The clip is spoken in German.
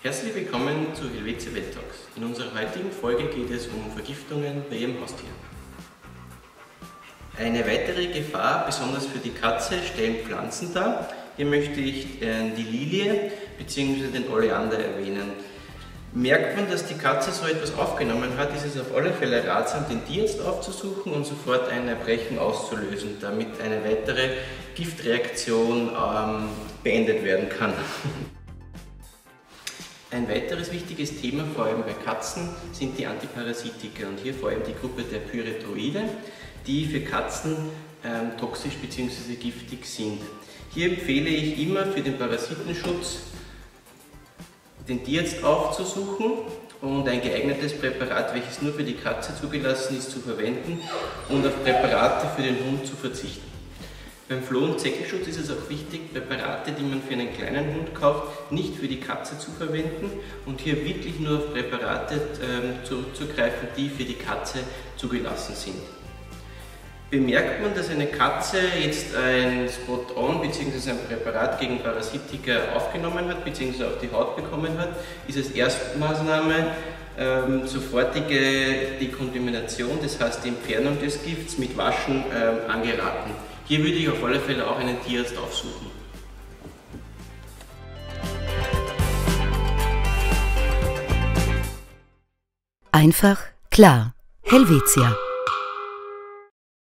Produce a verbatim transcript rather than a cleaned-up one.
Herzlich willkommen zu Helvetia Vet Talks. In unserer heutigen Folge geht es um Vergiftungen bei Ihrem Haustier. Eine weitere Gefahr, besonders für die Katze, stellen Pflanzen dar. Hier möchte ich die Lilie bzw. den Oleander erwähnen. Merkt man, dass die Katze so etwas aufgenommen hat, ist es auf alle Fälle ratsam, den Tierarzt aufzusuchen und sofort ein Erbrechen auszulösen, damit eine weitere Giftreaktion ähm, beendet werden kann. Ein weiteres wichtiges Thema, vor allem bei Katzen, sind die Antiparasitika und hier vor allem die Gruppe der Pyrethroide, die für Katzen ähm, toxisch bzw. giftig sind. Hier empfehle ich immer für den Parasitenschutz den Tierarzt aufzusuchen und ein geeignetes Präparat, welches nur für die Katze zugelassen ist, zu verwenden und auf Präparate für den Hund zu verzichten. Beim Floh- und Zeckenschutz ist es auch wichtig, Präparate, die man für einen kleinen Hund kauft, nicht für die Katze zu verwenden und hier wirklich nur auf Präparate äh, zurückzugreifen, die für die Katze zugelassen sind. Bemerkt man, dass eine Katze jetzt ein Spot-on bzw. ein Präparat gegen Parasitika aufgenommen hat bzw. auf die Haut bekommen hat, ist als Erstmaßnahme ähm, sofortige Dekontamination, das heißt die Entfernung des Gifts mit Waschen ähm, angeraten. Hier würde ich auf alle Fälle auch einen Tierarzt aufsuchen. Einfach, klar. Helvetia.